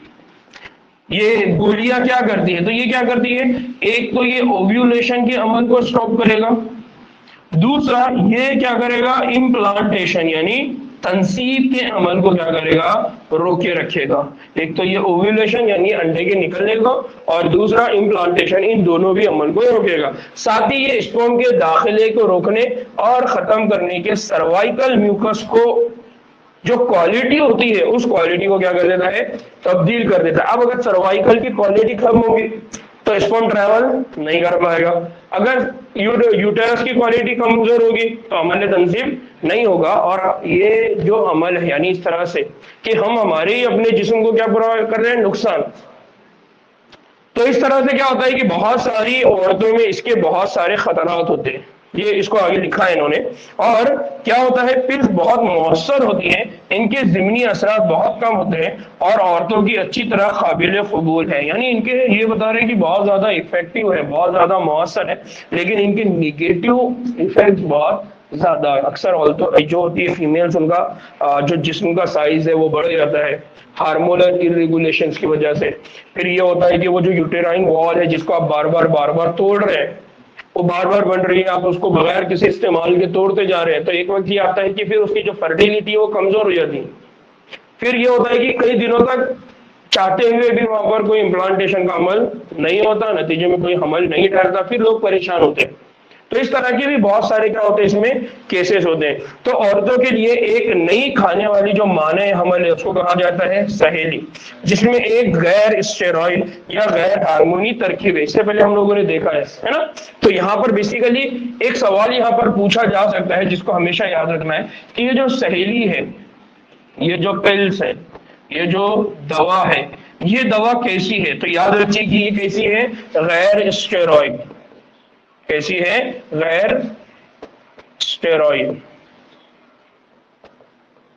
ये गोलियां क्या करती है? तो ये क्या करती है, एक तो ये ओव्यूलेशन के अमल को स्टॉप करेगा, दूसरा ये क्या करेगा? इम्प्लांटेशन यानी तंसीब के अमल को क्या करेगा? रोके रखेगा। एक तो ये ओव्यूलेशन यानी अंडे के निकलने को, और दूसरा इम्प्लांटेशन, इन दोनों भी अमल को रोकेगा। साथ ही ये स्पर्म के दाखिले को रोकने और खत्म करने के सर्वाइकल म्यूकस को जो क्वालिटी होती है उस क्वालिटी को क्या कर देता है? तब्दील कर देता है। अब अगर सर्वाइकल की क्वालिटी कम होगी तो स्पर्म ट्रैवल नहीं कर पाएगा। अगर यूटेरस की क्वालिटी कमजोर होगी तो अमल तंसीब नहीं होगा। और ये जो अमल है यानी इस तरह से कि हम हमारे ही अपने जिस्म को क्या पूरा कर रहे हैं? नुकसान। तो इस तरह से क्या होता है कि बहुत सारी औरतों में इसके बहुत सारे खतरात होते हैं, ये इसको आगे लिखा है इन्होंने। और क्या होता है? पिल्स बहुत मौसर होती हैं, इनके ज़िमनी असरात बहुत कम होते हैं और औरतों की अच्छी तरह काबिल कबूल है। यानी इनके ये बता रहे हैं कि बहुत ज्यादा इफेक्टिव है, बहुत ज्यादा मौसर है, लेकिन इनके निगेटिव इफेक्ट बहुत ज्यादा है। अक्सर औरतों जो होती है फीमेल्स, उनका जो जिस्म का साइज है वो बढ़ जाता है हार्मोनल इरेगुलेशंस की वजह से। फिर ये होता है कि वो जो यूटेराइन वॉल है जिसको आप बार बार बार बार तोड़ रहे हैं, वो बार बार बन रही है, आप उसको बगैर किसी इस्तेमाल के तोड़ते जा रहे हैं, तो एक वक्त ये आता है कि फिर उसकी जो फर्टिलिटी है वो कमजोर हो जाती है। फिर ये होता है कि कई दिनों तक चाहते हुए भी वहां पर कोई इम्प्लांटेशन का अमल नहीं होता, नतीजे में कोई हमल नहीं ठहरता, फिर लोग परेशान होते हैं। तो इस तरह के भी बहुत सारे क्या होते हैं इसमें केसेस होते हैं। तो औरतों के लिए एक नई खाने वाली जो माने हमल है उसको कहा जाता है सहेली, जिसमें एक गैर स्टेरॉइड या गैर हार्मोनी तरकीब है। इससे पहले हम लोगों ने देखा है है ना। तो यहाँ पर बेसिकली एक सवाल यहाँ पर पूछा जा सकता है जिसको हमेशा याद रखना है कि ये जो सहेली है, ये जो पिल्स है, ये जो दवा है, ये दवा कैसी है? तो याद रखिए कि ये कैसी है? गैर स्टेरॉइड। कैसी है? गैर स्टेरॉइड,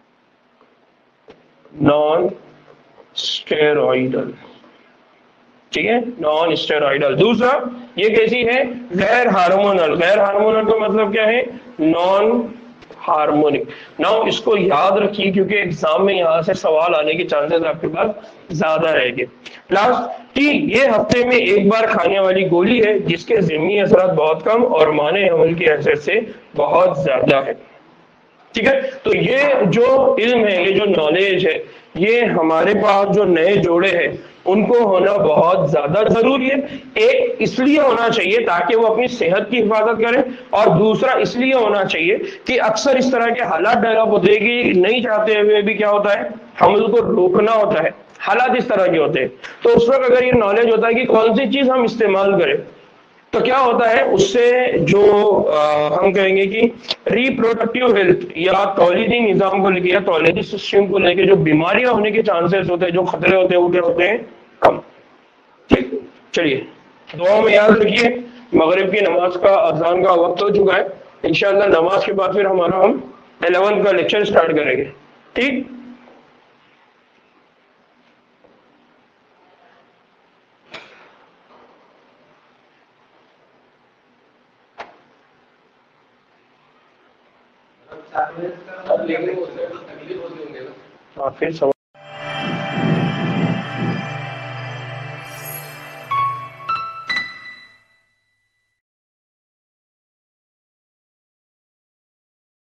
नॉन स्टेरॉइडल। ठीक है, नॉन स्टेरॉइडल। दूसरा ये कैसी है, गैर हार्मोनल। गैर हार्मोनल का मतलब क्या है, नॉन हार्मोनिक। नाउ इसको याद रखिए क्योंकि एग्जाम में यहाँ से सवाल आने के चांसेस आपके पास ज्यादा रहेंगे। लास्ट टी, ये हफ्ते में एक बार खाने वाली गोली है जिसके ज़िम्मी असरात बहुत कम और माने हमल की हैसियत से बहुत ज्यादा है। ठीक है, तो ये जो इल्म है, ये जो नॉलेज है, ये हमारे पास जो नए जोड़े हैं उनको होना बहुत ज्यादा जरूरी है। एक इसलिए होना चाहिए ताकि वो अपनी सेहत की हिफाजत करें, और दूसरा इसलिए होना चाहिए कि अक्सर इस तरह के हालात डेवलप होते हैं कि नहीं चाहते हुए भी क्या होता है, हमल को रोकना होता है, हालात इस तरह के होते हैं। तो उस वक्त अगर ये नॉलेज होता है कि कौन सी चीज हम इस्तेमाल करें, तो क्या होता है उससे जो आ, हम कहेंगे कि रिप्रोडक्टिव हेल्थ या तौलीदी निजाम को लेकर या तौलीदी सिस्टम को लेकर जो बीमारियां होने के चांसेस होते हैं, जो खतरे होते हैं, वो क्या होते हैं, कम। ठीक, चलिए दुआ में याद रखिए, मगरिब की नमाज का अजान का वक्त हो चुका है। इंशाल्लाह नमाज के बाद फिर हमारा हम इलेवन का लेक्चर स्टार्ट करेंगे। ठीक, अब चार बजे का अब लेकिन उसमें तो तकलीफ होती होंगी ना, हाँ फिर समझ